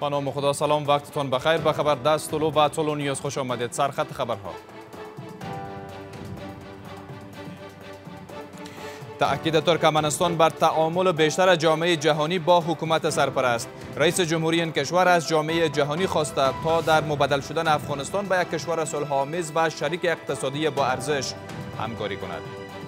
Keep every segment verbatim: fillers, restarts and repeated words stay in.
با نام خدا سلام، وقتتون بخیر. به خبر دست طلو و طلو نیوز خوش آمدید. سرخط خبرها. تأکید ترکمنستان بر تعامل بیشتر جامعه جهانی با حکومت سرپرست. رئیس جمهوری این کشور از جامعه جهانی خواسته تا در مبادله شدن افغانستان به یک کشور صلح‌آمیز و شریک اقتصادی با ارزش همکاری کند.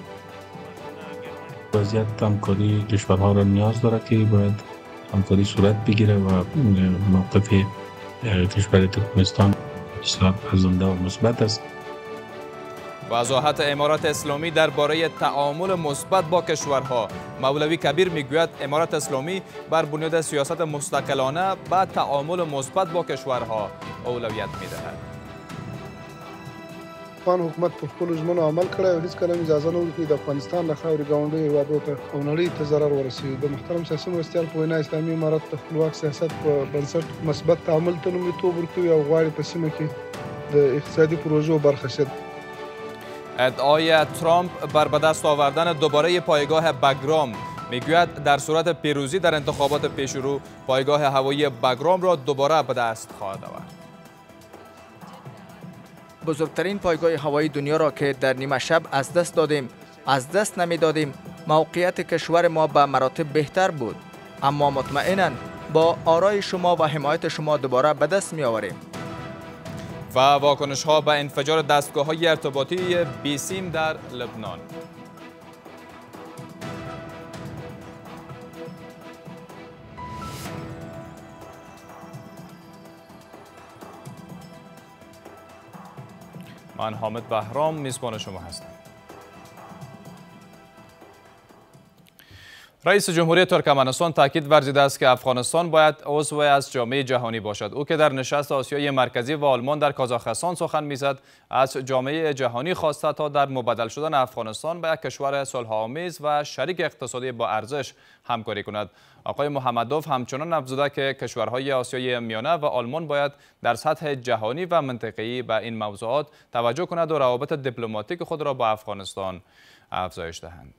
وضعیت همکاری کشورها را نیاز داره که باید همکاری صورت بگیره و موقف کشور ترکمنستان بسیار ارزنده و مثبت است. وضاحت امارات اسلامی درباره تعامل مثبت با کشورها. مولوی کبیر میگوید امارات اسلامی بر بنیاد سیاست مستقلانه به تعامل مثبت با کشورها اولویت میدهد. افغان حکومت پر خپلو ژمنو عمل کړی او هیڅکله اجازه نه ورکوي د افغانستان له خاورې ګاونډیو هېوادو ته او نړۍ ته ضرر ورسوي. د محترم سیاسي مرستیال په وینا اسلامي امارت د خپلواک سیاست په بنسټ مثبت تعامل ته لومړیتوب ورکوي او غواړي په سیمه کې د اقتصادي پروژو برخه شي. ادعای ترامپ بر به دست آوردن دوباره پایگاه بگرام. میگوید در صورت پیروزی در انتخابات پیشرو پایگاه هوایی بگرام را دوباره به دست خواهد آورد. بزرگترین پایگاه هوایی دنیا را که در نیمه شب از دست دادیم از دست نمی دادیم. موقعیت کشور ما به مراتب بهتر بود، اما مطمئناً با آرای شما و حمایت شما دوباره به دست می آوریم. و واکنش ها به انفجار دستگاه های ارتباطی بیسیم در لبنان. من حامد بهرام میزبان شما هستم. رئیس جمهوری ترکمنستان تاکید ورزیده است که افغانستان باید عضو از جامعه جهانی باشد. او که در نشست آسیای مرکزی و آلمان در کازاخستان سخن میزد، از جامعه جهانی خواسته تا در مبادله شدن افغانستان به یک کشور صلح‌آمیز و شریک اقتصادی با ارزش همکاری کند. آقای محمدوف همچنان افزوده که کشورهای آسیای میانه و آلمان باید در سطح جهانی و منطقه‌ای به این موضوعات توجه کند و روابط دیپلماتیک خود را با افغانستان افزایش دهند.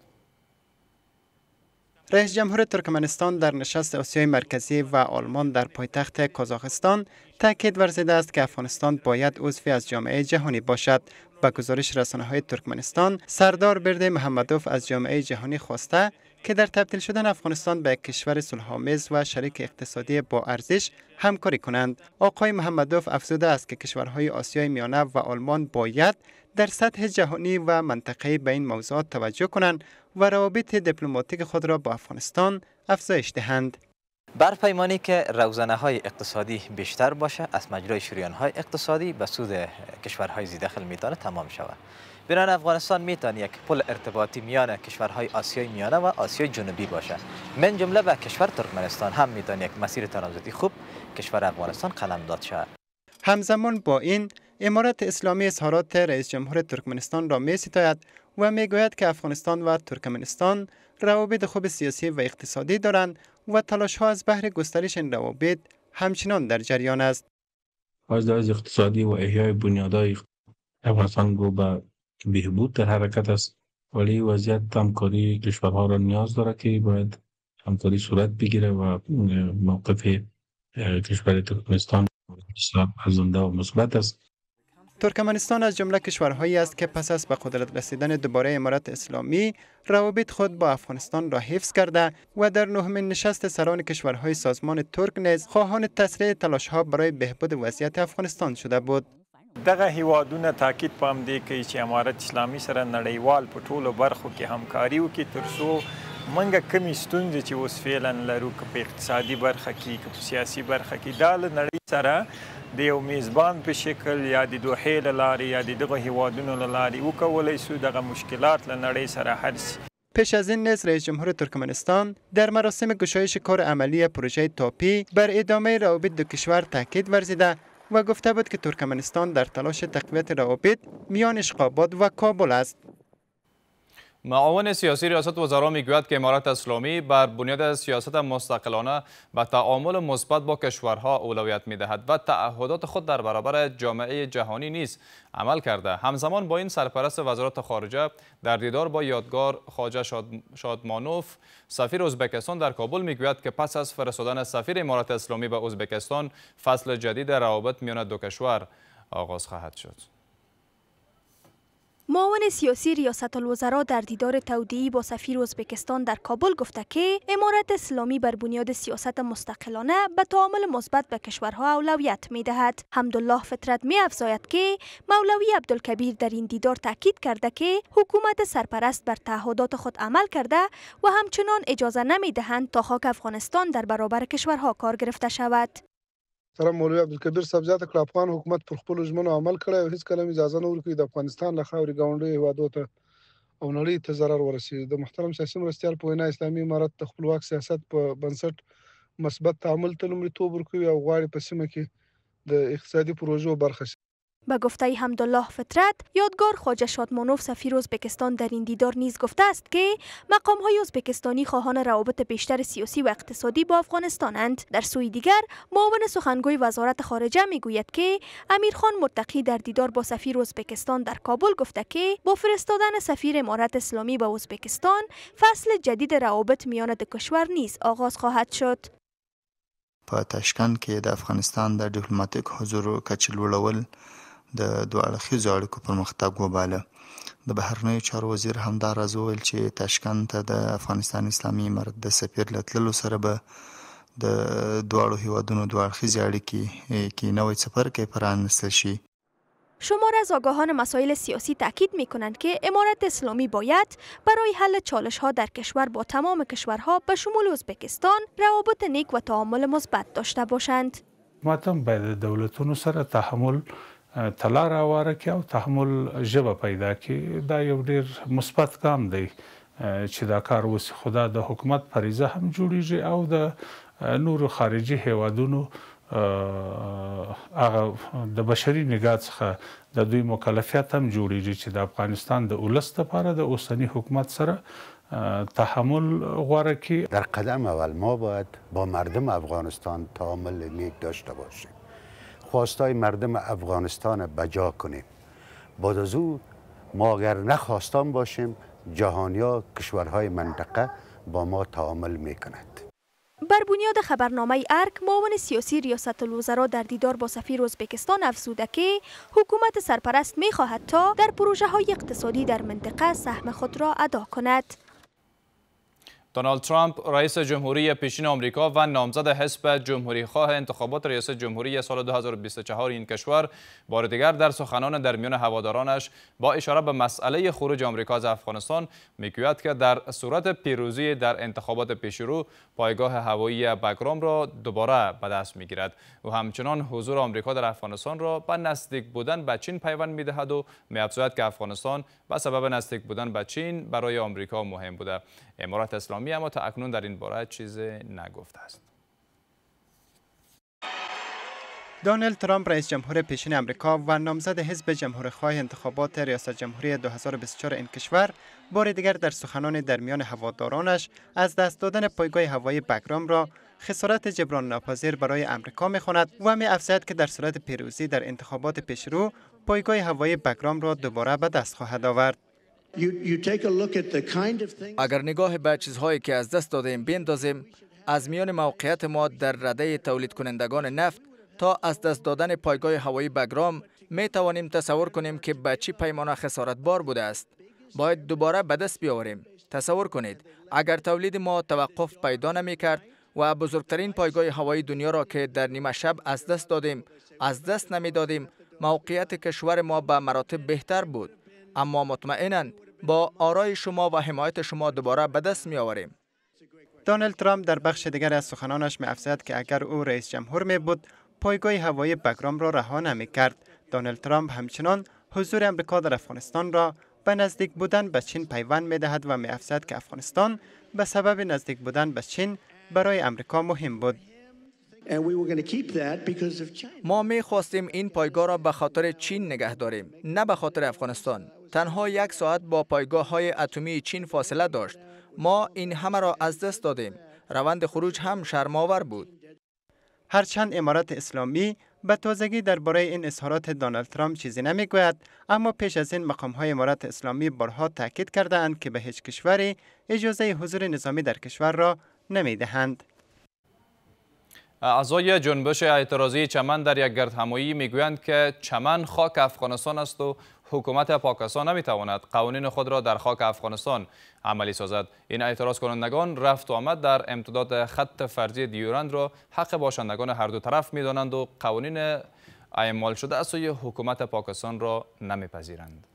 رئیس جمهور ترکمنستان در نشست آسیای مرکزی و آلمان در پایتخت کازاخستان تاکید ورزیده است که افغانستان باید عضوی از جامعه جهانی باشد. با گزارش رسانه‌های ترکمنستان، سردار برده محمدوف از جامعه جهانی خواسته که در تبدیل شدن افغانستان به کشور صلح‌آمیز و شریک اقتصادی با ارزش همکاری کنند. آقای محمدوف افزوده است که کشورهای آسیای میانه و آلمان باید در سطح جهانی و منطقه‌ای به این موضوعات توجه کنند و روابط دیپلماتیک خود را با افغانستان افزایش دهند. بر پیمانی که روزنه‌های اقتصادی بیشتر باشه از مجرای شریان‌های اقتصادی به سود کشورهای ذی‌دخل میتونه تمام شود. بنابراین افغانستان میتونه یک پل ارتباطی میان کشورهای آسیای میانه و آسیای جنوبی باشه. من جمله به کشور ترکمنستان هم میتونه یک مسیر ترانزیتی خوب کشور افغانستان قلمداد شود. همزمان با این، امارت اسلامی اظهارات رئیس جمهور ترکمنستان را می‌ستاید و میگوید که افغانستان و ترکمنستان روابط خوب سیاسی و اقتصادی دارند و تلاش‌ها از بهر گسترش این روابط همچنان در جریان است. از لحاظ اقتصادی و احیای بنیادهای افغانستان رو به بهبود در حرکت است، ولی وضعیت همکاری کشورها را نیاز داره که باید همکاری صورت بگیره و موقف کشور ترکمنستان بسیار ارزنده و مثبت است. ترکمنستان از جمله کشورهایی است که پس از به قدرت رسیدن دوباره امارت اسلامی روابط خود با افغانستان را حفظ کرده و در نهمین نشست سران کشورهای سازمان ترک نیز خواهان تسریع تلاش‌ها برای بهبود وضعیت افغانستان شده بود. دغه هیوادونه تاکید پام دی کوي چې امارت اسلامي سره نړیوال په ټولو برخو کې همکاري وکړي ترڅو موږ کمې ستونزې چې اوس فعلا لرو که په اقتصادي برخه کې که په سیاسي برخه کې دا له نړۍ سره د یو میزبان په شکل یا د دوحې له لارې یا د دغه هیوادونو له لارې وکولی سو دغه مشکلات له نړۍ سره حل سي. پیش از این نیز رئیس جمهور ترکمنستان در مراسم گشایش کار عملی پروژه تاپی بر ادامه روابط دو کشور تاکید ورزیده و گفته بود که ترکمنستان در تلاش تقویت روابط میان اشخاباد و کابل است. معاون سیاسی ریاست وزرا میگوید که امارت اسلامی بر بنیاد سیاست مستقلانه و تعامل مثبت با کشورها اولویت میدهد و تعهدات خود در برابر جامعه جهانی نیز عمل کرده. همزمان با این سرپرست وزارت خارجه در دیدار با یادگار خواجه شاد... شادمانوف سفیر ازبکستان در کابل میگوید که پس از فرستادن سفیر امارت اسلامی به ازبکستان فصل جدید روابط میان دو کشور آغاز خواهد شد. معاون سیاسی ریاست الوزرا در دیدار تودیعی با سفیر ازبکستان در کابل گفته که امارت اسلامی بر بنیاد سیاست مستقلانه به تعامل مثبت به کشورها اولویت می دهد. حمدالله فطرت می افزاید که مولوی عبدالکبیر در این دیدار تاکید کرده که حکومت سرپرست بر تعهدات خود عمل کرده و همچنان اجازه نمی دهند تا خاک افغانستان در برابر کشورها کار گرفته شود. سره مولوی عبدالکبیر صاحب زیاته کړه افغان حکومت پر خپلو ژمنو عمل کړی او هیڅ کله اجازه نه ورکوي د افغانستان له خاورې ګاونډیو هیوادو ته او نړۍ ته ضرر ورسوي. د محترم سیاسي مرستیال په وینا اسلامي امارت د خپلواک سیاست په بنسټ مثبت تعامل ته لومړیتوب ورکوي او غواړي په سیمه کې د اقتصادي پروژو برخه شي. به گفته حمدالله فطرت، یادگار خواجه شادمانوف سفیر ازبکستان در این دیدار نیز گفته است که مقام‌های ازبکستانی خواهان روابط بیشتر سیاسی و اقتصادی با افغانستانند. در سوی دیگر، معاون سخنگوی وزارت خارجه میگوید که امیرخان متقی در دیدار با سفیر ازبکستان در کابل گفته که با فرستادن سفیر امارت اسلامی به ازبکستان، فصل جدید روابط میان دو کشور نیز آغاز خواهد شد. په تاشکند کې د افغانستان د ډیپلوماټیک حضور کچه لوړول د دوه اړخیزو اړیکو پرمختګ وباله. د بهرنیو چارو وزیر همدا راز وویل چې تاشکند ته د افغانستان اسلامي امارت د سفیر له تللو سره به د دواړو هیوادونو دوه اړخیزې اړیکې کې نوی څپرکی پرانستل شي. شمار از آگاهان مسائل سیاسی تاکید می کنند که امارت اسلامی باید برای حل چالش ها در کشور با تمام کشورها به شمول ازبکستان روابط نیک و تعامل مثبت داشته باشند. ماتم باید دولتونو سره تحمل تلا راواره کې او تحمل ژبه پیدا کړي. دا یو ډیر مثبت کام دی چې دا کار وسی. خدا د حکومت فریضه هم جوړیږي او د نورو خارجي هیوادونو هغه د بشري نگاه څخه د دوی مکلفیت هم جوړیږي چې د افغانستان د ولس لپاره د اوسنی حکومت سره تحمل غوره کړي. در قدم اول ما باید با مردم افغانستان تعامل نیک داشته باشیم. خواستای مردم افغانستان بجا کنیم. بعد از او ما اگر نخواستان باشیم جهانیا کشورهای منطقه با ما تعامل میکند. بر بنیاد خبرنامه ارک، معاون سیاسی ریاست الوزرا در دیدار با سفیر ازبکستان افزوده که حکومت سرپرست می‌خواهد تا در پروژه های اقتصادی در منطقه سهم خود را ادا کند. دونالد ترامپ رئیس جمهوری پیشین آمریکا و نامزد حزب جمهوری خواه انتخابات ریاست جمهوری سال دو هزار و بیست و چهار این کشور بار دیگر در سخنان در میان هوادارانش با اشاره به مسئله خروج آمریکا از افغانستان میگوید که در صورت پیروزی در انتخابات پیشرو پایگاه هوایی بگرام را دوباره به دست میگیرد. او همچنان حضور آمریکا در افغانستان را به نزدیک بودن به چین پیوند میدهد و می‌افزاید که افغانستان به سبب نزدیک بودن به چین برای آمریکا مهم بوده. امارت اسلامی اما تا اکنون در این باره چیزی نگفته است. دونالد ترامپ رئیس جمهور پیشین امریکا و نامزد حزب جمهوری‌خواه انتخابات ریاست جمهوری دو هزار و بیست و چهار این کشور بار دیگر در سخنان در میان هوادارانش از دست دادن پایگاه هوایی بگرام را خسارت جبران ناپذیر برای امریکا می‌خواند و می‌افزاید که در صورت پیروزی در انتخابات پیشرو پایگاه هوایی بگرام را دوباره به دست خواهد آورد. اگر نگاه به چیزهایی که از دست دادیم بیندازیم، از میان موقعیت ما در رده تولید کنندگان نفت تا از دست دادن پایگاه هوایی بگرام می توانیم تصور کنیم که به چی پیمانه خسارت بار بوده است. باید دوباره به دست بیاوریم. تصور کنید اگر تولید ما توقف پیدا نمی کرد و بزرگترین پایگاه هوایی دنیا را که در نیمه شب از دست دادیم از دست نمی دادیم، موقعیت کشور ما به مراتب بهتر بود. اما مطمئناً با آرای شما و حمایت شما دوباره به دست می آوریم. دونالد ترامپ در بخش دیگر از سخنانش می افزاید که اگر او رئیس جمهور می بود پایگاه هوایی بگرام را رها نمی کرد. دونالد ترامپ همچنان حضور امریکا در افغانستان را به نزدیک بودن به چین پیوند می دهد و می افزاید که افغانستان به سبب نزدیک بودن به چین برای امریکا مهم بود. ما می خواستیم این پایگاه را به خاطر چین نگه داریم، نه به خاطر افغانستان. تنها یک ساعت با پایگاه های اتمی چین فاصله داشت. ما این همه را از دست دادیم. روند خروج هم شرم‌آور بود. هرچند امارات اسلامی به تازگی درباره این اظهارات دونالد ترامپ چیزی نمیگوید، اما پیش از این مقام‌های امارات اسلامی بارها تاکید کرده‌اند که به هیچ کشوری اجازه حضور نظامی در کشور را نمیدهند. اعضای جنبش اعتراضی چمن در یک گردهمایی میگویند که چمن خاک افغانستان است و حکومت پاکستان نمیتواند قوانین خود را در خاک افغانستان عملی سازد. این اعتراض کنندگان رفت و آمد در امتداد خط فرضی دیورند را حق باشندگان هر دو طرف میدانند و قوانین اعمال شده از سوی حکومت پاکستان را نمیپذیرند.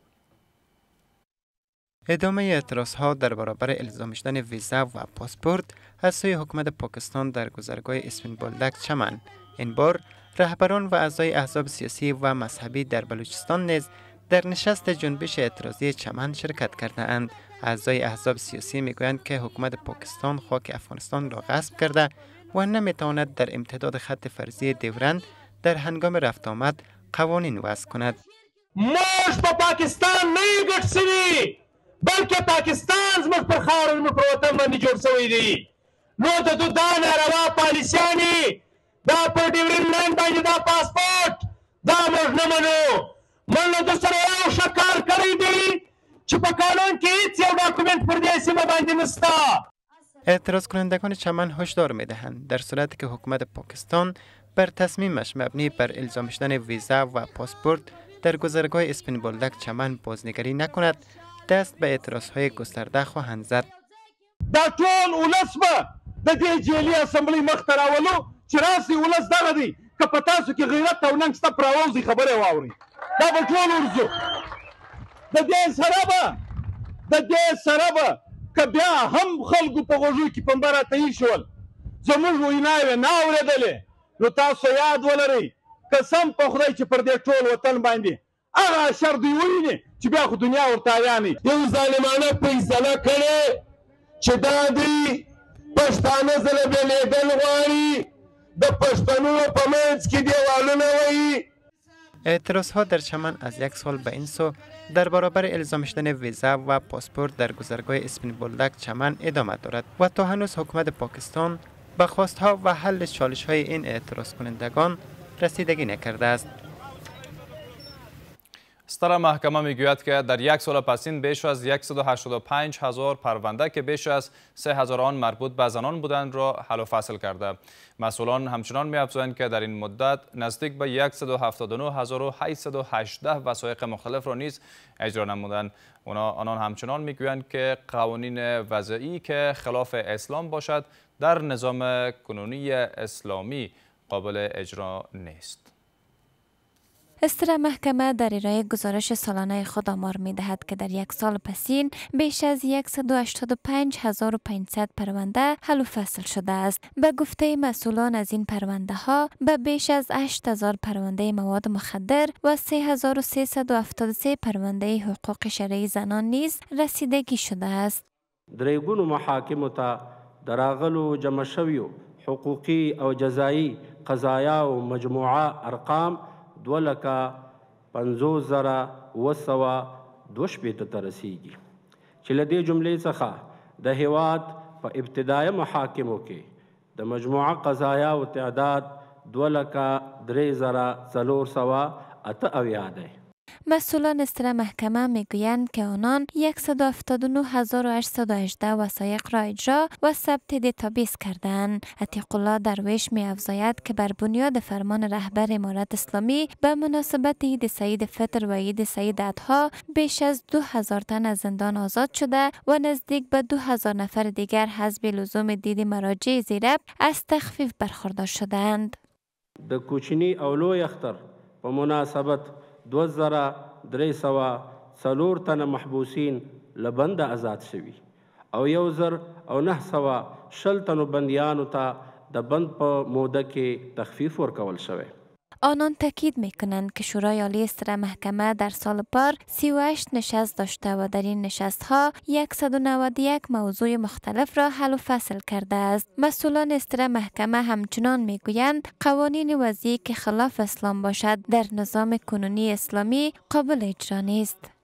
ادامه اعتراض ها در برابر الزام شدن ویزا و پاسپورت از سوی حکومت پاکستان در گذرگاه اسپین بولدک چمن. این بار رهبران و اعضای احزاب سیاسی و مذهبی در بلوچستان نیز در نشست جنبش اعتراضی چمن شرکت کرده‌اند. اعضای احزاب سیاسی میگویند که حکومت پاکستان خاک افغانستان را غصب کرده و نمیتواند در امتداد خط فرضی دیورند در هنگام رفت آمد قوانین وضع کند. موږ په پاکستان نه یو ګډ سوي، بلکې پاکستان زموږ پر خاوره زموږ پر وطن باندې جوړ سوی دی. نو د دوی دا ناروا پالیسیانې دا په ډیورند لاین باندې دا پاسپورټ دا موږ نه منو. موږ له دوی سره یو ښه کار کړی دی چې په قانون کې هیڅ یو ډاکومنټ پر دې سیمه باندې نشته. اعتراض کنندگان چمن هشدار میدهند در صورتی که حکومت پاکستان بر تصمیمش مبنی بر الزام شدن ویزا و پاسپورت در گذرگاه اسپین بولدک چمن بازنگری نکند، دست به اعتراضهای گسترده خواهند زد. دا ټول ولس به د دې جیلي اسمبلۍ مخ ته راولو چې راسي ولس دغه دی که په تاسو کې غیرت او ننګ شته پراوځي خبرې واورئ. دا به ټول ورځو د دې سره به د دې سره به که بیا هم خلکو په غوږو کې پنبه راته شول زموږ ویناوې نه اورېدلې نو تاسو یاد ولرئ قسم په خدای چې پر دې ټول وطن باندې هغه اشر دوی وویني چې بیا خو دنیا ورته حیرانې. یو ظالمانه فیصله کړې چې دا دوی پښتانه زله بېلېدل غواړي، د پښتنو په منځ کې دیوالونه وهي. اعتراض ها در چمن از یک سال به این سو در برابر الزام شدن ویزا و پاسپورت در گذرگاه اسپین بولدک چمن ادامه دارد و تا هنوز حکومت پاکستان به خواستها و حل چالش های این اعتراض کنندگان رسیدگی نکرده است. ستره محکمه میگوید که در یک سال پسین بیش از صد و هشتاد و پنج هزار پرونده که بیش از سه هزار آن مربوط به زنان بودند را حل و فصل کرده. مسئولان همچنان می‌افزایند که در این مدت نزدیک به صد و هفتاد و نه هزار و هشتصد و هجده وثایق مختلف را نیز اجرا نمودند. آنان همچنان میگویند که قوانین وضعی که خلاف اسلام باشد در نظام کنونی اسلامی قابل اجرا نیست. استره محکمه در ارائه گزارش سالانه خود آمار می دهد که در یک سال پسین بیش از صد و هشتاد و پنج هزار و پانصد پرونده حل و فصل شده است. به گفته مسئولان از این پرونده ها به بیش از هشت هزار پرونده مواد مخدر و سه هزار و سیصد و هفتاد و سه پرونده حقوق شرعی زنان نیز رسیدگی شده است. دریگون محاکم تا دراغلو جمع شویو حقوقی او جزایی قضایا و مجموعه ارقام دو لکه پنځوس زره اوه سوه دوه شپېته ته رسیږي چې له دې جملې څخه د هیواد په ابتدایي محاکمو کې د مجموعه قضایاو تعداد دو لکه درې زره څلور سوه اته اویا دی. مسئولان استره محکمه میگویند که آنان صد و هفتاد و نه هزار و هشتصد و هجده وثایق را اجرا و ثبت دیتابیس کردند. عتیق الله درویش می افزاید که بر بنیاد فرمان رهبر امارت اسلامی به مناسبت عید سعید فطر و عید سعید اضحی بیش از دو هزار تن از زندان آزاد شده و نزدیک به دو هزار نفر دیگر حسب لزوم دید مراجع زیرب از تخفیف برخوردار شدند. د کوچنی او لوی اختر په مناسبت دو زره درې سوه څلور تنه محبوسین له بنده آزاد شوي او یو زر او نه سوه شل تنو بندیانو ته د بند په موده کې تخفیف ورکول شوی. آنان تاکید میکنند که شورای عالی استره محکمه در سال پار سی و هشت نشست داشته و در این نشست ها صد و نود و یک موضوع مختلف را حل و فصل کرده است. مسئولان استره محکمه همچنان میگویند قوانین وضعی که خلاف اسلام باشد در نظام کنونی اسلامی قابل اجرا نیست.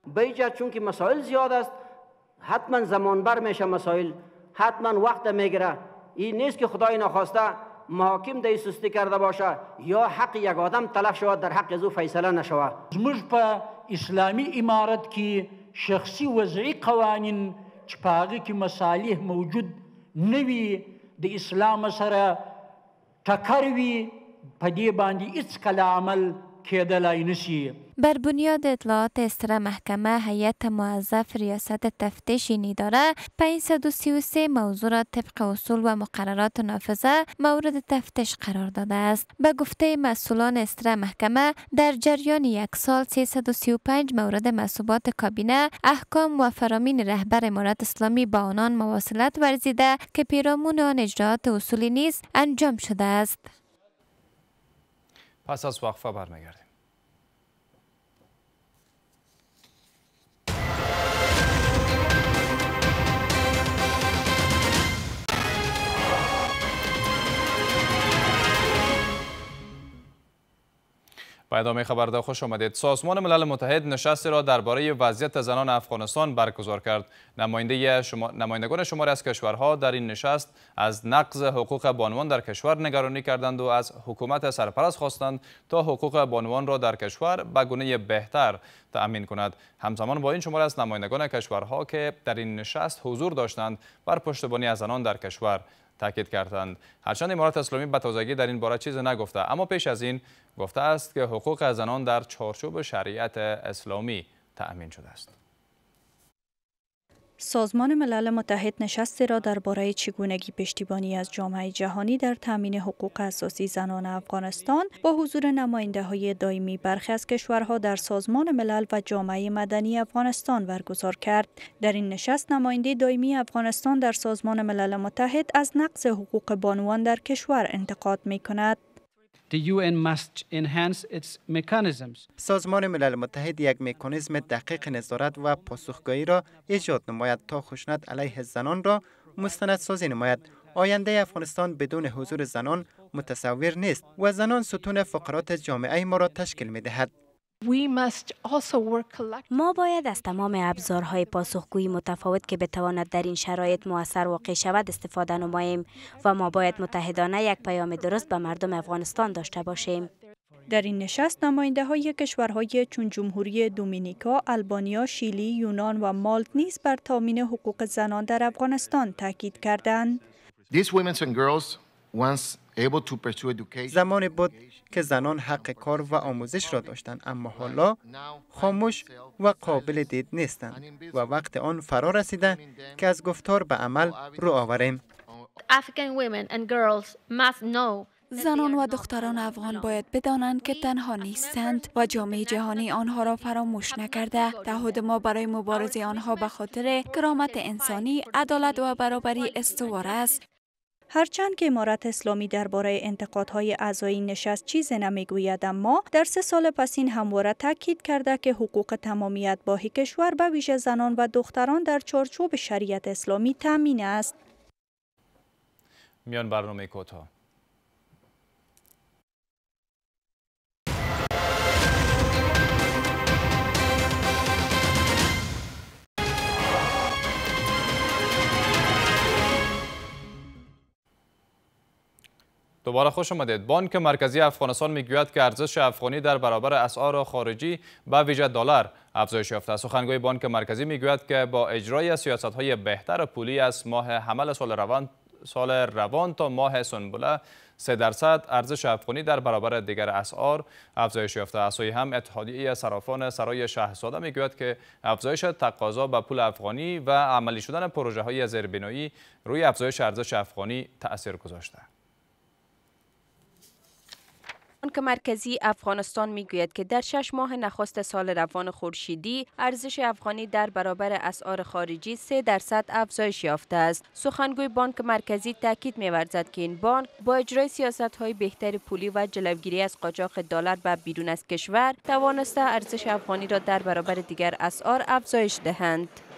بیجا چون که مسائل زیاد است حتما زمان بر میشه، مسائل حتما وقت میگیره. این نیست که خدای نخواسته محاکم دی سستی کرده باشه یا حق یک آدم تلف شود در حق زو فیصله نشود. زموږ په اسلامی امارت کې شخصي وضعي قوانین چې په هغه کې مصالح موجود نه وي، د اسلام سره ټکر وي، په دې باندې هیڅکله عمل کېدلای نشي. بر بنیاد اطلاعات استرا محکمه هیئت موظف ریاست تفتیش اداره پانصد و سی و سه موضوع را طبق اصول و مقررات نافذه مورد تفتیش قرار داده است. به گفته مسئولان استرا محکمه در جریان یک سال سیصد و سی و پنج مورد منصوبات کابینه، احکام و فرامین رهبر امارت اسلامی با آنان مواصلت ورزیده که پیرامون آن اجراات اصولی نیز انجام شده است. پس از وقفه برمیگردیم. با ادامه خبر خوش آمدید. سازمان ملل متحد نشستی را درباره وضعیت زنان افغانستان برگزار کرد. نماینده شما... نمایندگان شماری از کشورها در این نشست از نقض حقوق بانوان در کشور نگرانی کردند و از حکومت سرپرست خواستند تا حقوق بانوان را در کشور به گونه بهتر تأمین کند. همزمان با این شماری از نمایندگان کشورها که در این نشست حضور داشتند بر پشتیبانی از زنان در کشور تاکید کردند. هرچند امارت اسلامی به تازگی در این باره چیزی نگفته، اما پیش از این گفته است که حقوق زنان در چارچوب شریعت اسلامی تأمین شده است. سازمان ملل متحد نشستی را درباره چگونگی پشتیبانی از جامعه جهانی در تامین حقوق اساسی زنان افغانستان با حضور نماینده‌های دائمی برخی از کشورها در سازمان ملل و جامعه مدنی افغانستان برگزار کرد. در این نشست نماینده دائمی افغانستان در سازمان ملل متحد از نقض حقوق بانوان در کشور انتقاد می‌کند. The U N must enhance its mechanisms. سازمان ملل متحد یک مکانیزم دقیق نظارت و پاسخگویی را ایجاد نماید تا خشونت علیه زنان را مستندسازی نماید. آینده افغانستان بدون حضور زنان متصور نیست و زنان ستون فقرات جامعه ما را تشکیل می‌دهد. ما باید از تمام ابزارهای پاسخگویی متفاوت که بتواند در این شرایط مؤثر واقع شود استفاده نماییم و ما باید متحدانه یک پیام درست به مردم افغانستان داشته باشیم. در این نشست نماینده های کشورهای چون جمهوری دومینیکا، آلبانیا، شیلی، یونان و مالت نیز بر تامین حقوق زنان در افغانستان تاکید کردند. زمانی بود که زنان حق کار و آموزش را داشتند، اما حالا خاموش و قابل دید نیستند و وقت آن فرا رسیده که از گفتار به عمل رو آوریم. زنان و دختران افغان باید بدانند که تنها نیستند و جامعه جهانی آنها را فراموش نکرده. تعهد ما برای مبارزه آنها به خاطر کرامت انسانی، عدالت و برابری استوار است. هرچند که امارت اسلامی درباره انتقادهای اعضای نشست چیزی نمیگوید، اما در سه سال پسین همواره تاکید کرده که حقوق تمامیت باقی کشور به ویژه زنان و دختران در چارچوب شریعت اسلامی تامین است. میان برنامه کوتاه. دوباره خوش آمدید. بانک مرکزی افغانستان میگوید که ارزش افغانی در برابر اسعار خارجی به ویژه دلار افزایش یافته است. سخنگوی بانک مرکزی میگوید که با اجرای سیاست‌های بهتر پولی از ماه حمل سال روان سال روان تا ماه سنبله سه درصد ارزش افغانی در برابر دیگر اسعار افزایش یافته است. هم اتحادیه صرافان سرای شهزاده میگوید که افزایش تقاضا به پول افغانی و عملی شدن پروژه‌های زیربنایی روی افزایش ارزش افغانی تأثیر گذاشته. بانک مرکزی افغانستان میگوید که در شش ماه نخست سال روان خورشیدی ارزش افغانی در برابر اسعار خارجی سه درصد افزایش یافته است. سخنگوی بانک مرکزی تاکید می‌ورزد که این بانک با اجرای سیاست‌های بهتر پولی و جلوگیری از قاچاق دلار به بیرون از کشور توانسته ارزش افغانی را در برابر دیگر اسعار افزایش دهند.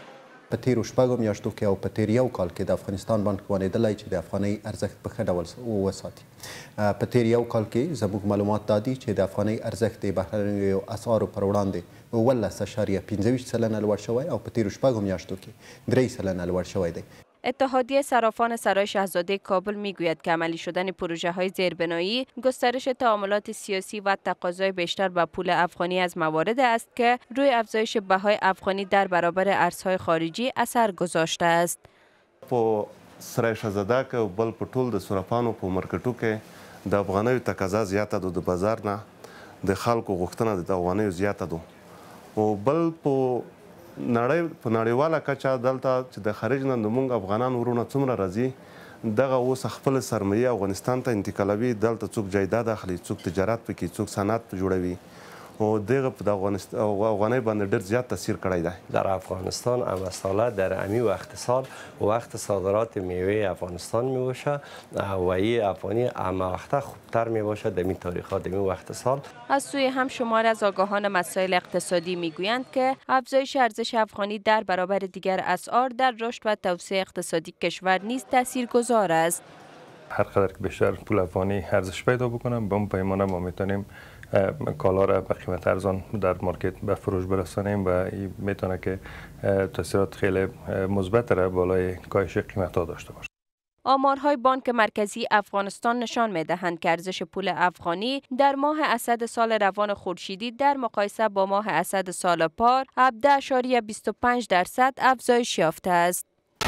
په تیرو شپږو میاشتو کې او په تیر یو کال کې د افغانستان باندې توانېدلی چې د افغانۍ ارزښت په ښه ډول وساتي. په تیر یو کال کې زموږ معلومات دا دي چې د افغانۍ ارزښت د بهرنیو اسعارو پر وړاندې اوولس اعشاریه پنځه ویشت سلنه لوړ شوی او په تیرو شپږو میاشتو کې درې سلنه لوړ شوی دی. اتحادیه صرافان سرای شاهزاده کابل میگوید که عملی شدن پروژه های زیربنایی، گسترش تعاملات سیاسی و تقاضای بیشتر به پول افغانی از موارد است که روی افزایش بهای افغانی در برابر ارزهای خارجی اثر گذاشته است. په سرای شاهزاده کې او بل په ټول د صرافانو په مارکیټو کې د افغانیو تقاضا زیاته ده، د بازار نه د خلکو غوښتنه د افغانیو زیاته ده. او بل په نړۍ په نړیواله کچه دلته چې د خارج نه زموږ افغانان ورونه څومره راځي، دغه اوس خپل سرمایه افغانستان ته انتقالوي. دلته څوک جایداد اخلي، څوک تجارت پکې، څوک صنعت جوړوي و دغه په افغانۍ باندې ډېر زیات تاثیر کړی دی. در افغانستان اما ساله در امی وقت سال وقت صادرات میوه افغانستان می باشه و این افغانی اما وقت خوبتر می باشه در این تاریخات در این وقت سال. از سوی هم شمار از آگاهان مسائل اقتصادی میگویند که افزایش ارزش افغانی در برابر دیگر اسعار در رشد و توسعه اقتصادی کشور نیز تاثیرگذار است. هر قدر که بیشتر پول افغانی ارزش پیدا بکنه به اون پیمانه ما میتونیم کالا را به قیمت ارزان در مارکت به فروش برسانیم و این میتونه که تاثیرات خیلی مثبت را بالای کاهش قیمت ها داشته باشه. آمارهای بانک مرکزی افغانستان نشان می‌دهند که ارزش پول افغانی در ماه اسد سال روان خورشیدی در مقایسه با ماه اسد سال پار هفده اعشاریه بیست و پنج درصد افزایش یافته است.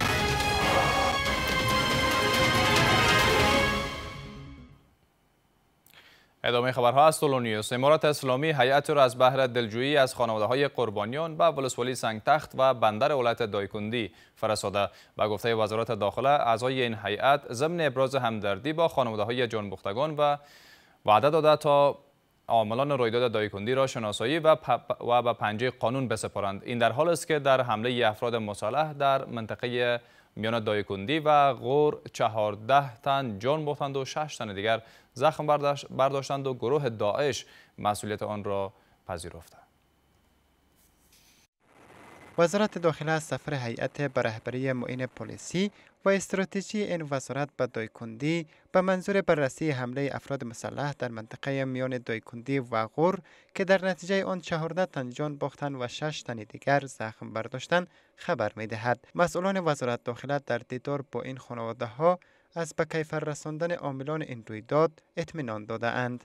ادامه خبرها از طولو نیوز. امارات اسلامی هیئتی را از بهر دلجویی از خانواده‌های قربانیان به ولسوالی سنگتخت و بندر ولایت دایکندی فرستاده. به گفته وزارت داخله، اعضای این هیئت ضمن ابراز همدردی با خانواده‌های جانباختگان و وعده داده تا عاملان رویداد دایکندی را شناسایی و و به پنجه قانون بسپارند. این در حالی است که در حمله افراد مسلح در منطقه میان دایکندی و غور چهارده تن جان باختند و شش تن دیگر زخم برداشتند و گروه داعش مسئولیت آن را پذیرفته. وزارت داخله از سفر هیئت به رهبری معین پلیسی و استراتژی این وزارت به دایکندی به منظور بررسی حمله افراد مسلح در منطقه میان دایکندی و غور که در نتیجه آن چهارده تن جان باختند و شش تن دیگر زخم برداشتند خبر می دهد. مسئولان وزارت داخله در دیدار با این خانواده ها از به کیفر رساندن عاملان این رویداد اطمینان داده اند.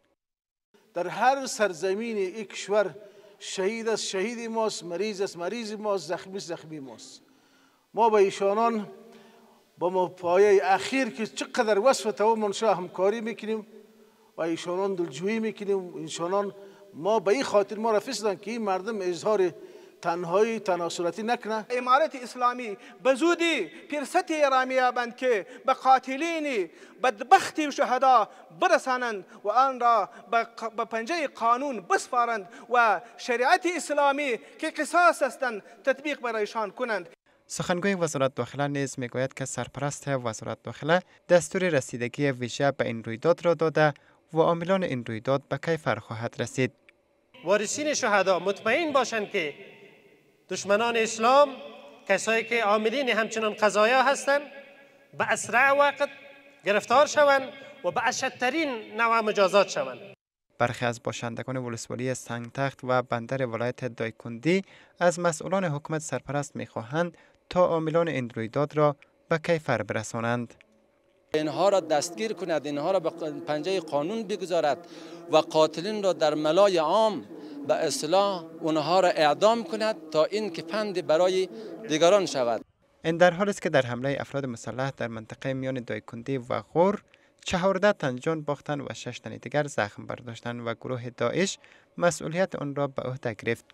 در هر سرزمین یک کشور شهید است شهید ماست، مریض است مریض ماست، زخمی زخمی ماست. ما با ایشانان با پایه اخیر که چقدر وصف تو منشا همکاری میکنیم و ایشانان دلجویی میکنیم. ایشانان ما به این خاطر ما را فرستادن که این مردم اظهار تنهایی تناسلاتی نکنه. امارت اسلامی به زودی فرصتی را میابند که به قاتلین بدبختی و شهدا برسانند و آن را به پنجه قانون بسپارند و شریعت اسلامی که قصاص هستند تطبیق برایشان کنند. سخنگوی وزارت داخله نیز میگوید که سرپرست وزارت داخله دستور رسیدگی ویژه به این رویداد را داده و عاملان این رویداد به کیفر خواهد رسید. وارثین شهدا مطمئن باشند که دشمنان اسلام، کسایی که عاملین همچنان قضایا هستند، به اسرع وقت گرفتار شوند و به اشدترین نوع مجازات شوند. برخی از باشندگان ولسوالی سنگتخت و بندر ولایت دایکندی از مسئولان حکومت سرپرست می‌خواهند تا عاملان این رویداد را به کیفر برسانند. اینها را دستگیر کند، اینها را به پنجه قانون بگذارد و قاتلین را در ملای عام به اصلاح اونها را اعدام کند تا این که پند برای دیگران شود. این در حالی است که در حمله افراد مسلح در منطقه میان دایکندی و غور چهارده تن جان باختند و شش تن دیگر زخم برداشتند و گروه داعش مسئولیت آن را به عهده گرفت.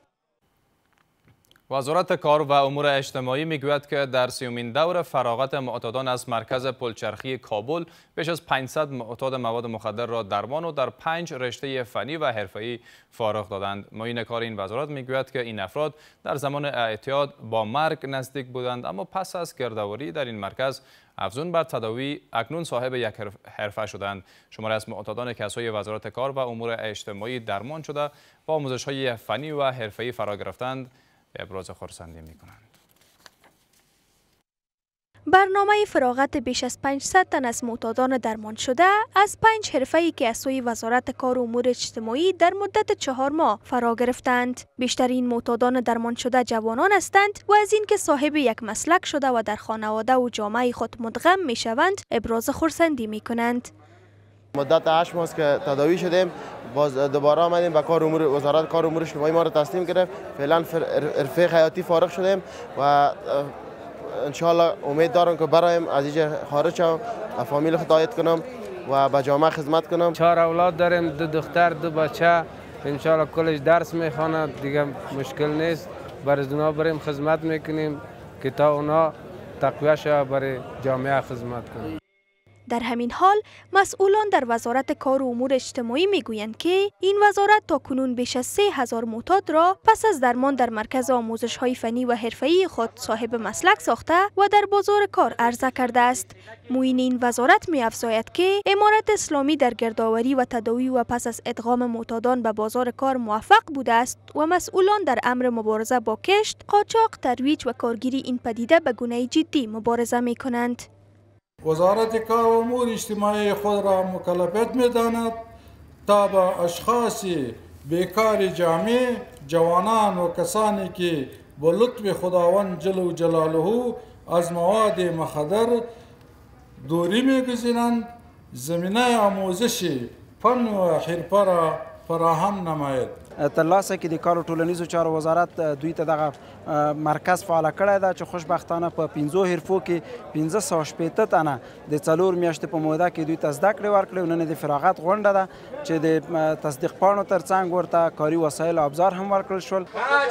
وزارت کار و امور اجتماعی میگوید که در سیومین دور فراغت معتادان از مرکز پلچرخی کابل بیش از پانصد معتاد مواد مخدر را درمان و در پنج رشته فنی و حرفه‌ای فارغ دادند. معین کار این وزارت میگوید که این افراد در زمان اعتیاد با مرگ نزدیک بودند، اما پس از گردآوری در این مرکز افزون بر تداوی اکنون صاحب یک حرفه شدند. شماری از معتادان که از سوی وزارت کار و امور اجتماعی درمان شده با آموزش‌های فنی و حرفه‌ای فرا گرفتند ابراز خرسندی می کنند. برنامه فراغت بیش از پانصد تن از معتادان درمان شده از پنج حرفه‌ای که از سوی وزارت کار و امور اجتماعی در مدت چهار ماه فرا گرفتند. بیشترین معتادان درمان شده جوانان هستند و از اینکه صاحب یک مسلک شده و در خانواده و جامعه خود مدغم می شوند ابراز خرسندی می کنند. مدت هشت ماه که تداوی شدیم، باز دوباره آمدیم به کار امور وزارت کار امور اجتماعی ما رو تسلیم گرفت. فعلا حرفه خیاطی فارغ شدیم و انشالله امید دارم که برایم از اینجا خارج شم، فامیل خود عاید کنم و به جامعه خدمت کنم. چهار اولاد داریم، دو دختر دو بچه، انشالله کلش درس میخوانه، دیگه مشکل نیست. برای اونا بریم خدمت میکنیم که تا اونا تقویه شود برای جامعه خدمت کنیم. در همین حال مسئولان در وزارت کار و امور اجتماعی میگویند که این وزارت تا کنون بیش از سه هزار معتاد را پس از درمان در مرکز آموزش های فنی و حرفه‌ای خود صاحب مسلک ساخته و در بازار کار عرضه کرده است. معین این وزارت می افزاید که امارت اسلامی در گردآوری و تداوی و پس از ادغام معتادان به بازار کار موفق بوده است و مسئولان در امر مبارزه با کشت، قاچاق، ترویج و کارگیری این پدیده به گونه جدی مبارزه می کنند. وزارت کار و امور اجتماعی خود را مکلفیت می داند تا به اشخاص بیکار جامع، جوانان و کسانی که با لطف خداوند جل جلاله از مواد مخدر دوری می گزینند زمینه آموزش فن و حرفه را فراهم نماید. تر لاسه کې د کار او ټولنیزو چارو وزارت دوی ته دغه مرکز فعال کړی ده چې خوشبختانه په پنځو حرفو کې پنځه سوه شپېته تنه د څلور میاشتې په موده کې دوی ته زده کړې ورکړې. نن د فراغت غونډه ده چې د تصدیق پاڼو تر څنګ ورته کاري وسایل او ابزار هم ورکړل شول.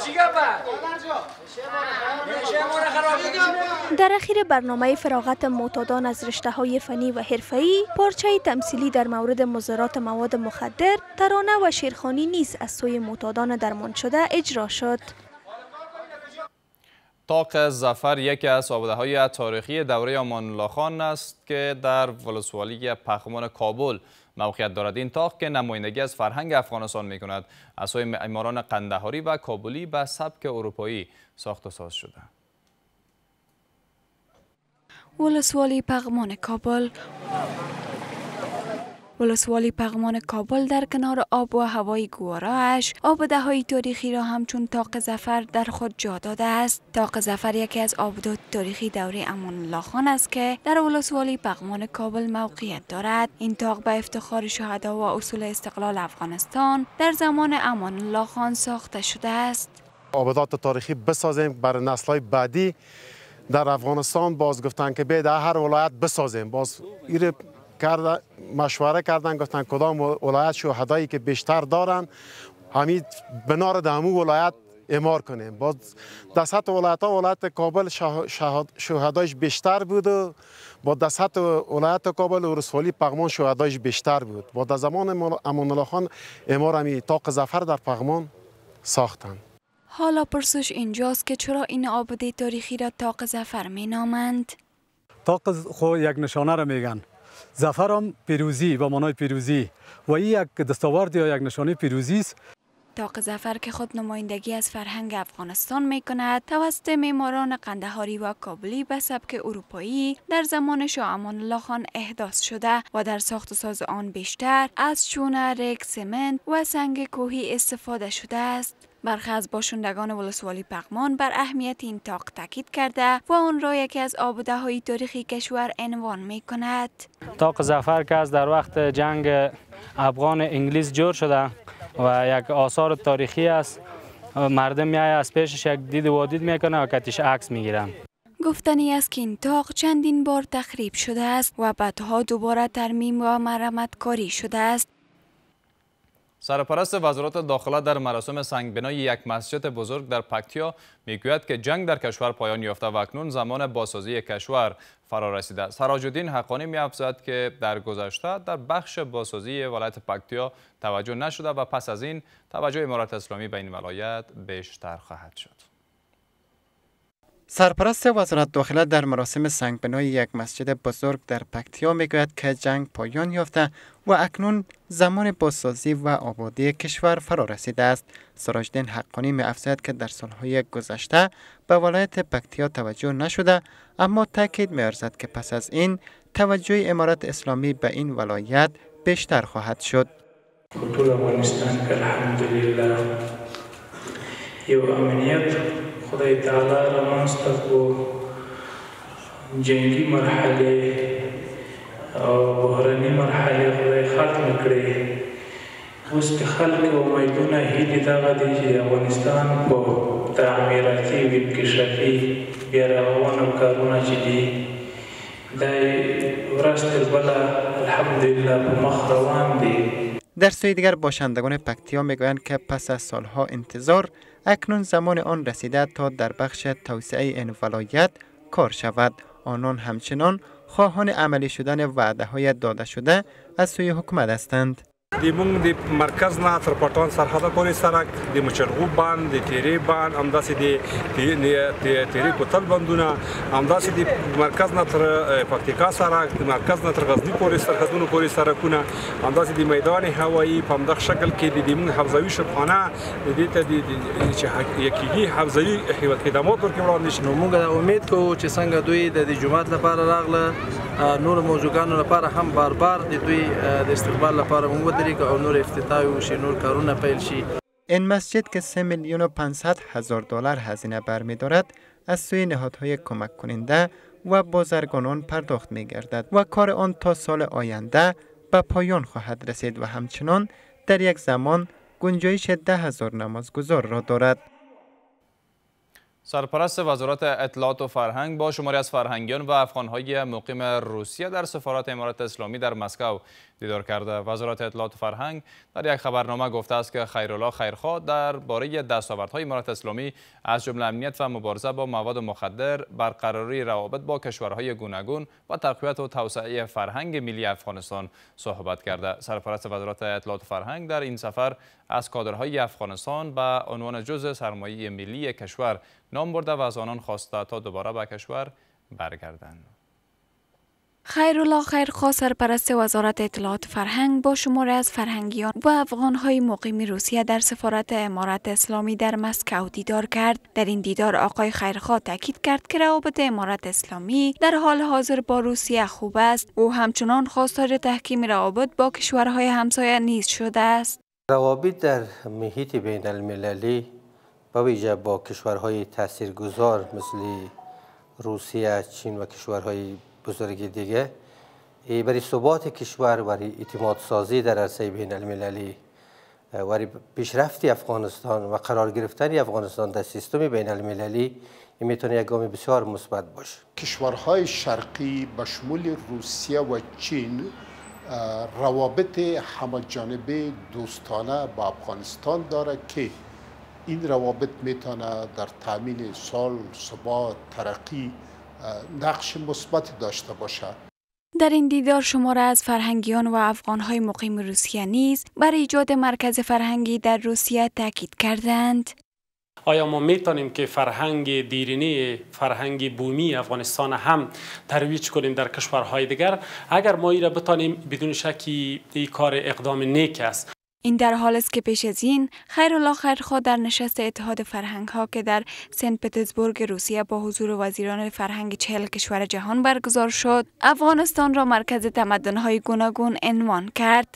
در اخیر برنامه فراغت معتادان از رشته های فنی و حرفه‌ای پارچه تمثیلی در مورد مضرات مواد مخدر، ترانه و شیرخوانی نیز از سوی معتادان درمان شده اجرا شد. طاق ظفر یکی از آباده‌های تاریخی دوره امان الله خان است که در ولسوالی پغمان کابل موقعیت دارد. این طاق که نمایندگی از فرهنگ افغانستان می کند از سوی معماران قندهاری و کابلی به سبک اروپایی ساخت و ساز شده. ولسوالی پغمان کابل ولسوالی پغمان کابل در کنار آب و هوای گوارایش آباده‌های تاریخی را همچون طاق ظفر در خود جا داده است. طاق ظفر یکی از آبادات تاریخی دوره امان الله خان است که در ولسوالی پغمان کابل موقعیت دارد. این طاق به افتخار شهدا و اصول استقلال افغانستان در زمان امان الله خان ساخته شده است. آبادات تاریخی بسازیم برای نسل‌های بعدی در افغانستان. باز گفتن که به در هر ولایت بسازیم. باز ایره کرده مشوره کردن، گفتن کدام ولایت شهدایی که بیشتر دارن همین بنا را در همون ولایت اعمار کنیم. باز در سطح ولایت ها ولایت کابل شهدایش بیشتر بود و با در سطح ولایت کابل ولسوالی پغمان شهدایش بیشتر بود. با در زمان امان الله خان اعمار همین طاق ظفر در پغمان ساختن. حالا پرسش اینجاست که چرا این آباده تاریخی را طاق ظفر می نامند؟ طاق خو یک نشانه را میگن. ظفر هم پیروزی و معنای پیروزی و این یک دستاورد یا یک نشانه پیروزی است. طاق ظفر که خود نمایندگی از فرهنگ افغانستان می کند توسط معماران قندهاری و کابلی به سبک اروپایی در زمان شاه امان الله خان احداث شده و در ساخت و ساز آن بیشتر از چونه، ریگ، سمنت و سنگ کوهی استفاده شده است. برخی از باشندگان ولسوالی پغمان بر اهمیت این طاق تاکید کرده و آن را یکی از آباده‌های تاریخی کشور عنوان می کند. طاق ظفر که از در وقت جنگ افغان انگلیس جور شده و یک آثار تاریخی است. مردم میای از پیشش یک دید و دید میکنه و کتیش عکس میگیرن. گفتنی است که این طاق چندین بار تخریب شده است و بعدها دوباره ترمیم و مرمت کاری شده است. سرپرست وزارت داخله در مراسم سنگبنای یک مسجد بزرگ در پکتیا میگوید که جنگ در کشور پایان یافته و اکنون زمان بازسازی کشور فرا رسیده است. سراج الدین حقانی می‌افزاید که در گذشته در بخش بازسازی ولایت پکتیا توجه نشده و پس از این توجه امارت اسلامی به این ولایت بیشتر خواهد شد. سرپرست وزارت داخله در مراسم سنگبنای یک مسجد بزرگ در پکتیا میگوید که جنگ پایان یافته و اکنون زمان بازسازی و آبادی کشور فرا رسیده است. سراج‌الدین حقانی می‌افزاید که در سالهای گذشته به ولایت پکتیا توجه نشده، اما تاکید می‌ورزد که پس از این توجه امارت اسلامی به این ولایت بیشتر خواهد شد. ټول افغانستان کې الحمدلله یو امنیت خدای تعالی رامنځته کړو، جنگی مرحله او بحراني مرحله خدای ختم کړې. اوس که خلک امیدونه هیلې دغه دي چې د افغانستان په تعمیراتي و انکشافي بیا رغونه کارونه چې دي دا ورځ تر بله الحمدلله په مخ روان دي. در سوی دیگر باشندگان پکتیا میگویند که پس از سالها انتظار اکنون زمان آن رسیده تا در بخش توسعه این ولایت کار شود. آنان همچنان خواهان عملی شدن وعده های داده شده از سوی حکومت هستند. د مونږ د مرکز نه تر پټان سرحده پورې سړک د مچرغوب باند د تیرې باند همداسې د تیرې کوتل بندونه همداسې د مرکز نه تر پکتیکا سړک د مرکز نه تر غزني پورې سرحدونو پورې سړکونه همداسې د میدان هوایي په همدغه شکل کې د مونږ حفظوي شبخانه د دې ته د چې یکیږي حفظوي خدمات ورکړي وړاندې شي. نو موږ امید کوو چې څنګه دوی د جماعت لپاره راغله نور موضوعاتو لپاره هم بار بار د دوی د استقبال لپاره موږ ودرېږو او نور افتتاح وشي، نور کارونه پیل شي. این مسجد که سه میلیون و پانصد هزار دلار هزینه برمی‌دارد از سوی نهادهای کمک کننده و بازرگانان پرداخت می‌گردد و کار آن تا سال آینده به پایان خواهد رسید و همچنان در یک زمان گنجایش ده هزار نمازگزار را دارد. سرپرست وزارت اطلاعات و فرهنگ با شماری از فرهنگیان و افغانهای مقیم روسیه در سفارت امارات اسلامی در مسکو دیدار کرده. وزارت اطلاعات و فرهنگ در یک خبرنامه گفته است که خیرالله خیرخواه درباره دستاوردهای امارات اسلامی از جمله امنیت و مبارزه با مواد مخدر، برقراری روابط با کشورهای گوناگون و تقویت و توسعه فرهنگ ملی افغانستان صحبت کرده. سرپرست وزارت اطلاعات و فرهنگ در این سفر از کادرهای افغانستان به عنوان جزء سرمایه ملی کشور نام برده و از آنان خواسته تا دوباره به کشور برگردند. خیرالله خیرخواه سرپرست وزارت اطلاعات فرهنگ با شماره از فرهنگیان و افغانهای مقیم روسیه در سفارت امارات اسلامی در مسکو دیدار کرد. در این دیدار آقای خیرخواه تاکید کرد که روابط امارات اسلامی در حال حاضر با روسیه خوب است. او همچنان خواستار تحکیم روابط با کشورهای همسایه نیز شده است. روابط در محیط بین المللی با ویژه با کشورهای تاثیرگذار مثل روسیه، چین و کشورهای بزرگ دیگه برای ثبات کشور، برای اعتماد سازی در عرصه بین المللی، برای پیشرفت افغانستان و قرار گرفتن افغانستان در سیستم بین المللی این میتونه یک گام بسیار مثبت باشه. کشورهای شرقی به شمول روسیه و چین روابط همه‌جانبه دوستانه با افغانستان داره که این روابط میتونه در تامین صلح، ثبات، ترقی نقش مثبت داشته باشد. در این دیدار شماره از فرهنگیان و افغانهای مقیم روسیه نیز برای ایجاد مرکز فرهنگی در روسیه تاکید کردند. آیا ما میتونیم که فرهنگ دیرینه، فرهنگ بومی افغانستان هم ترویج کنیم در کشورهای دیگر؟ اگر ما این را بتانیم بدون شکی این کار اقدام نیک است. این در حال است که پیش از این خیرالله خیرخواه در نشست اتحاد فرهنگ ها که در سن پترزبورگ روسیه با حضور وزیران فرهنگ چهل کشور جهان برگزار شد، افغانستان را مرکز تمدن های گوناگون عنوان کرد.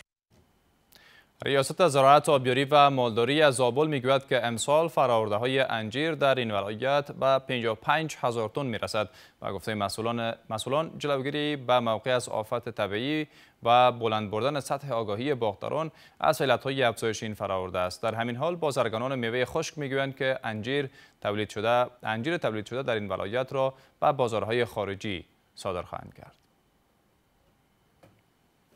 ریاست زراعت، آبیاری و مالداری از زابل میگوید که امسال فرآورده های انجیر در این ولایت به پنجاه و پنج هزار تن میرسد و گفته مسئولان مسئولان جلوگیری به موقع از آفت طبیعی و بلند بردن سطح آگاهی باغداران از علتهای افزایش این فرآورده است. در همین حال بازرگانان میوه خشک میگویند که انجیر تولید شده انجیر تولید شده در این ولایت را به بازارهای خارجی صادر خواهند کرد.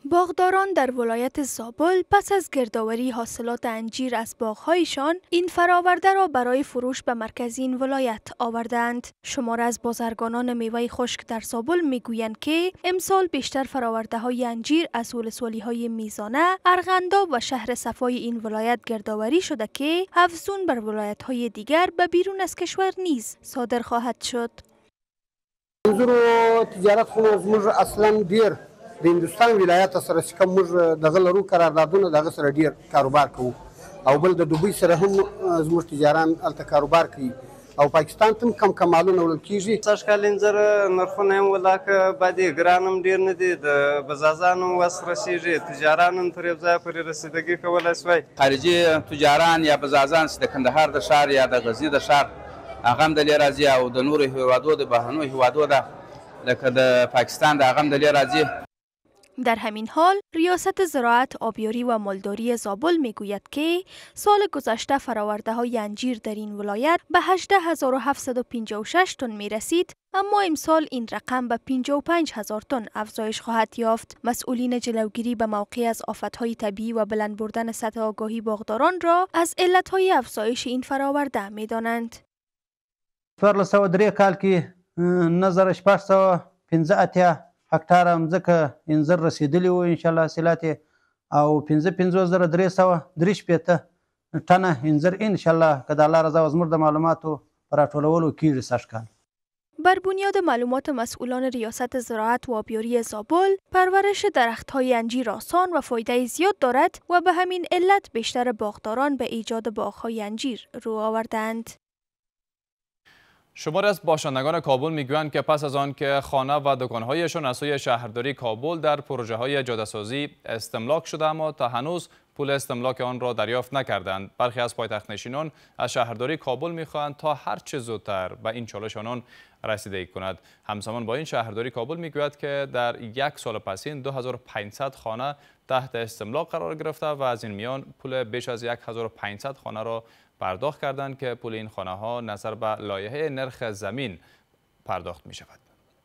باغداران در ولایت زابل پس از گردآوری حاصلات انجیر از باغ‌هایشان این فراورده را برای فروش به مرکز این ولایت آوردند. شمار از بازرگانان میوه خشک در زابل میگویند که امسال بیشتر فراورده های انجیر از ولسوالی های میزانه، ارغنداب و شهر صفای این ولایت گردآوری شده که افزون بر ولایت های دیگر به بیرون از کشور نیز صادر خواهد شد. منظور تجارت خو موږ اصلا ډیر د هندوستان ولایت سره چې کوم موږ دغه لرو قراردادونه دغه سره ډیر کاروبار کوو او بل د دوبۍ سره هم زموږ تجاران هلته کاروبار کوي او پاکستان ته هم کم کمالونه وړل کېږي. سږ کال انځر نرخونه یې ولاکه بعدې ګران هم ډېر نه دي، د بزازان هم وس رسېږي، تجاران هم تر یو ځایه پورې رسیدګي کولی شوی. خارجي تجاران یا بزازان چې د کندهار د ښار یا د غزني د ښار هغه هم دلې راځي او د نورو هیوادو د بهرنیو هیوادو ده لکه د پاکستان د هغه هم دلې راځي. در همین حال ریاست زراعت، آبیاری و مالداری زابل میگوید که سال گذشته فراورده های انجیر در این ولایت به هجده هزار و هفتصد و پنجاه و شش تن می رسید، اما امسال این رقم به پنجاه و پنج هزار تن افزایش خواهد یافت. مسئولین جلوگیری به موقع از آفتهای طبیعی و بلند بردن سطح آگاهی باغداران را از علتهای افزایش این فراورده می دانند. څوارلس سوه درې کال کې نهه زره شپږ سوه پنځه اتیا هکټاره مځکه انځر رسېدلي وو انشاءالله حاصلات یې او پنځه پنځوس زره درې سوه درې شپېته ټنه انځر انشاءالله که د الله رضا و زموږ د معلوماتو په راټولولو کېږي سږ کال. بر بنیاد معلومات مسئولان ریاست زراعت و آبیاری زابل، پرورش درخت‌های انجیر آسان و فایده زیاد دارد و به همین علت بیشتر باغداران به ایجاد باغ‌های انجیر رو آوردند. شماری از باشندگان کابل میگویند که پس از آن که خانه و دکانهایشان از سوی شهرداری کابل در پروژه های جاده‌سازی استملاک شده اما تا هنوز پول استملاک آن را دریافت نکردند. برخی از پایتخت نشینان از شهرداری کابل میخواهند تا هر چه زودتر به این چالش آنان رسیدگی کند. همزمان با این شهرداری کابل میگوید که در یک سال پسین دو هزار و پانصد خانه تحت استملاک قرار گرفته و از این میان پول بیش از یک هزار و پانصد خانه را پرداخت کردند که پول این خانه ها نظر به لایحه نرخ زمین پرداخت می شود.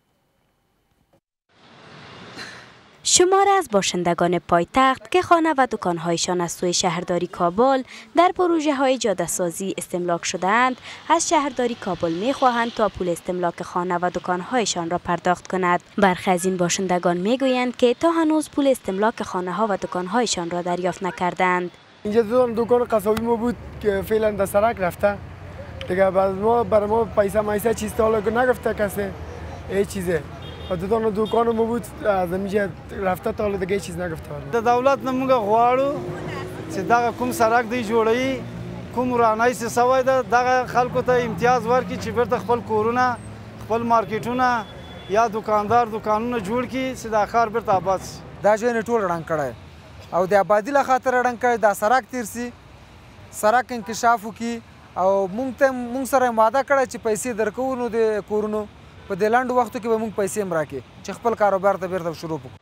شمار از باشندگان پایتخت که خانه و دکانهایشان از سوی شهرداری کابل در پروژه های جاده سازی استملاک شده‌اند، از شهرداری کابل می خواهند تا پول استملاک خانه و دکانهایشان را پرداخت کند. برخی از این باشندگان می گویند که تا هنوز پول استملاک خانه ها و دکانهایشان را دریافت نکردند. اینجا دو دکان قصابی ما بود که فعلا در سرک رفته دیگه، بعد ما برای ما پیسه مایسه چیز تا حالا نگفته کسی هیچ چیزه و دو دکان ما بود از اینجا رفته تا حالا دیگه چیز نگفته. د دولت نه موږ غواړو چې دغه کوم سرک دی جوړوي، کوم ورانای څه سوی ده، دغه خلکو ته امتیاز ورکړي چې بیرته خپل کورونه، خپل مارکیټونه یا دکاندار دکانونه جوړ کړي چې دا ښار بیرته آباد شي. دا ځای ټول ړنګ کړی او د آبادي له خاطر ړنګ کړی، دا سرک تیر سي، سرک انکشاف وکړي او موږ ته موږ سره وعده کړی چې پیسې درکوو نو د کورونو په دې لنډو وختو کې به موږ پیسې هم راکړي چې خپل کاروبار ته بیرته شروع کړو.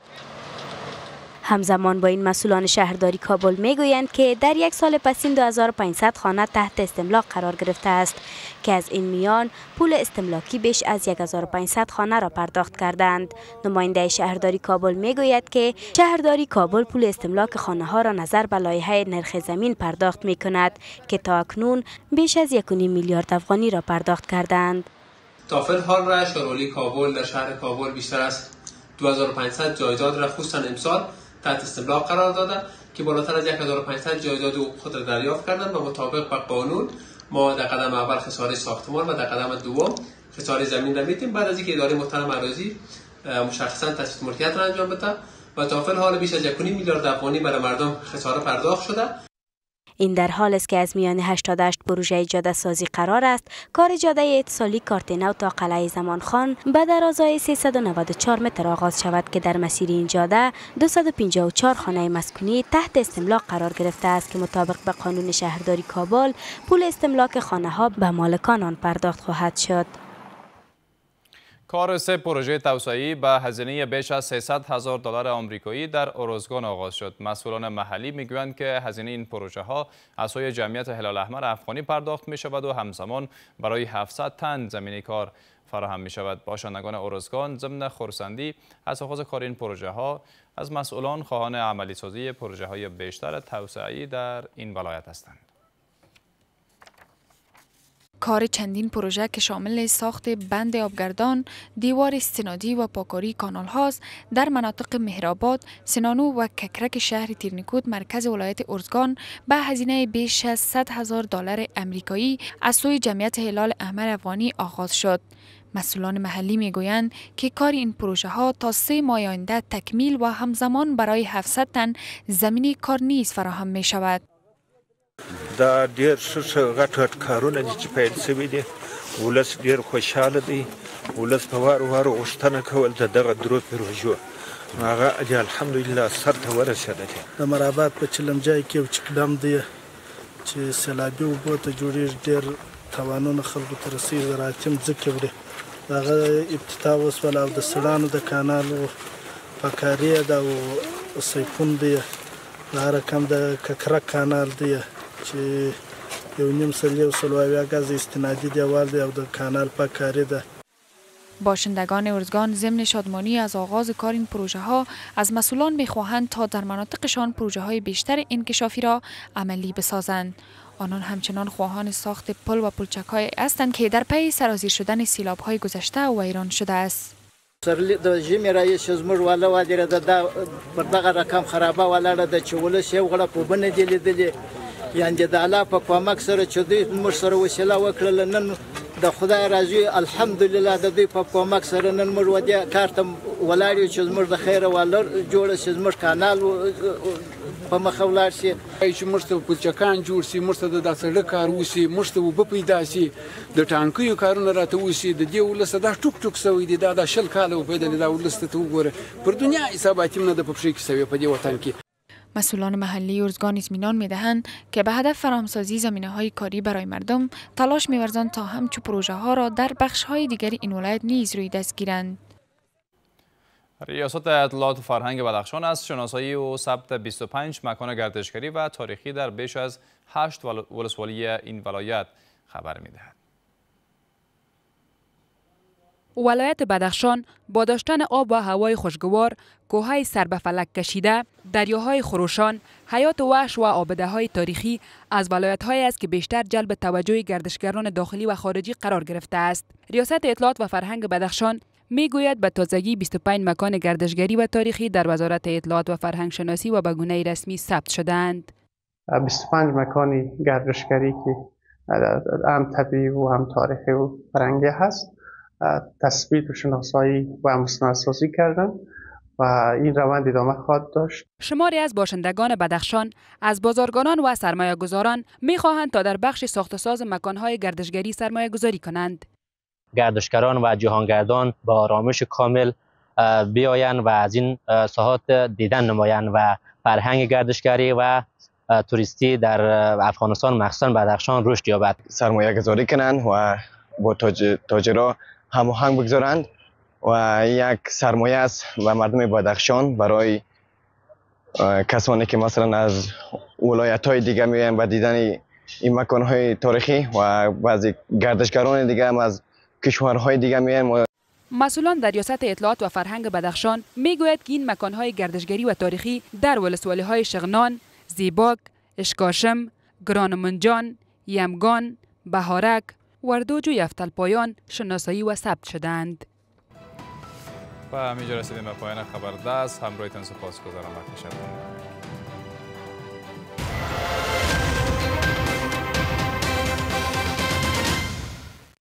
همزمان با این مسئولان شهرداری کابل میگویند که در یک سال پسین دو هزار و پانصد خانه تحت استملاک قرار گرفته است که از این میان پول استملاکی بیش از یک هزار و پانصد خانه را پرداخت کردند. نماینده شهرداری کابل میگوید که شهرداری کابل پول استملاک خانه ها را نظر به لایحه نرخ زمین پرداخت می کند که تا اکنون بیش از یک و نیم میلیارد افغانی را پرداخت کردند. تا فعل حال را شهرداری کابل در شهر کابل بیشتر از دو هزار و پانصد جایداد را خصوصا امسال تحت استملاک قرار داده که بالاتر از یک هزار و پانصد جایداد خود را دریافت کردند و مطابق با قانون ما در قدم اول خسارت ساختمان و در قدم دوم خسارت زمین را میتیم. بعد از اینکه اداره محترم اراضی مشخصا تثبیت ملکیت را انجام بده و تا فعل حال بیش از یک و نیم میلیارد افغانی برای مردم خسارت پرداخت شده. این در حال است که از میان هشتاد و هشت پروژه جاده سازی قرار است کار جاده اتصالی کارتنو تا قلعه زمان خان به درازای سیصد و نود و چهار متر آغاز شود که در مسیر این جاده دویست و پنجاه و چهار خانه مسکونی تحت استملاک قرار گرفته است که مطابق به قانون شهرداری کابل پول استملاک خانه ها به مالکان آن پرداخت خواهد شد. کار سه پروژه توسعه‌ای به هزینه بیش از سیصد هزار دلار آمریکایی در اروزگان آغاز شد. مسئولان محلی میگویند که هزینه این پروژه ها از سوی جمعیت هلال احمر افغانی پرداخت می شود و همزمان برای هفتصد تن زمینی کار فراهم می شود. باشندگان اروزگان ضمن خرسندی از آغاز کار این پروژه ها از مسئولان خواهان عملی سازی پروژه های بیشتر توسعه‌ای در این ولایت هستند. کار چندین پروژه که شامل ساخت بند آبگردان، دیوار استنادی و پاکاری کانال هاست در مناطق مهرآباد، سنانو و ککرک شهر تیرنیکود مرکز ولایت ارزگان به هزینه بیش از صد هزار دلار آمریکایی از سوی جمعیت هلال احمر افغانی آغاز شد. مسئولان محلی میگویند که کار این پروژه ها تا سه ماه آینده تکمیل و همزمان برای هفتصد تن زمینی کار نیز فراهم می شود. دا ډیر ښه غټ غټ کارونه دي چې پیل شوي دي. ولس ډیر خوشحاله دی. ولس په وارو وارو غوښتنه کول د دغه درو پروژو هغه د الحمدلله سر ته ورسېده دي. د مرابط په چلمجای کې یو چکډم دی چې سیلابي اوبو ته جوړېږي، ډېر تاوانونه خلکو ته رسېږي، زراعتي مځکې وړي. د هغه افتتاح وسوله او د سړانو د کانالو پاکاري ده او سیفون دی. د هر رقم د ککرک کانال دی چې یو نیم سل یو سل و اویا گز استنادی دیوال دی او د کانال پاکاری ده. باشندگان ارزگان ضمن شادمانی از آغاز کار این پروژه ها از مسئولان میخواهند تا در مناطقشان پروژه های بیشتر انکشافی را عملی بسازند. آنان همچنان خواهان ساخت پل و پلچک های هستند که در پی سرازیر شدن سیلاب های گذشته و ویران شده است. سرلی د ژمي رایش زموږ والا وادره د پر دغه رقم خرابه ولاړه د چې ولس یو غړپ وبنه دی لیدلې، یعنې د الله په کومک سره چې دوی موږ سره وسیله وکړله، نن د خدای راضي الحمدلله د دوی په کومک سره نن موږ ودې کار ته ولاړ یو چې زموږ د خیره والا جوړه شي، زموږ کانال په مخه ولاړ شي، چې موږ ته پلچکان جوړ شي، موږ ته د سړک کار وشي، موږ ته اوبه پیدا شي، د ټانکیو کارونه راته وشي. د دې ولس دا ټوک ټوک سوی دی، دا د شل کاله وپیدلې، دا ولس ته وګوره پر دنیا حساباتي نه د په پښې کې سوی په دې وطن کې. مسئولان محلی ارزگان اطمینان می‌دهند که به هدف فراهمسازی زمینه‌های کاری برای مردم تلاش می‌ورزند تا همچو پروژه ها را در بخش‌های دیگر این ولایت نیز روی دست گیرند. ریاست اطلاعات و فرهنگ بدخشان از شناسایی و ثبت بیست و پنج مکان گردشگری و تاریخی در بیش از هشت ولسوالی این ولایت خبر می‌دهد. ولایت بدخشان با داشتن آب و هوای خوشگوار، کوههای سر به فلک کشیده، دریاهای خروشان، حیات وحش و آبده‌های تاریخی از ولایت‌هایی است که بیشتر جلب توجه گردشگران داخلی و خارجی قرار گرفته است. ریاست اطلاعات و فرهنگ بدخشان میگوید به تازگی بیست و پنج مکان گردشگری و تاریخی در وزارت اطلاعات و فرهنگ شناسی و به گونه رسمی ثبت شدند. بیست و پنج مکان گردشگری که هم طبیعی و هم تاریخی و فرهنگی هست تثبیت و شناسایی و مستندسازی کردند و این روند ادامه خواهد داشت. شماری از باشندگان بدخشان از بازرگانان و سرمایه گذاران می خواهند تا در بخش ساخت و ساز مکانهای گردشگری سرمایه گذاری کنند. گردشگران و جهانگردان با آرامش کامل بیایند و از این ساحات دیدن نمایند و فرهنگ گردشگری و توریستی در افغانستان مخصوصا بدخشان رشد یابد. سرمایه گذاری کنند و با تاجرها هماهنگ بگذارند و یک سرمایه است و مردم بدخشان برای کسانی که مثلا از ولایت‌های دیگه میان و دیدن این مکان‌های تاریخی و بعضی گردشگران دیگه هم از کشورهای دیگه میان. مسئولان در ریاست اطلاعات و فرهنگ بدخشان میگوید که این مکان‌های گردشگری و تاریخی در ولسوالی‌های شغنان، زیباک، اشکاشم، گرانمنجان، یمگان، بهارک، وردوج و یفتلپایان شناسایی و ثبت شدند. و همینجا رسیدیم به پایان خبر دست. همراهیتان سپاسگزارم. وقت شب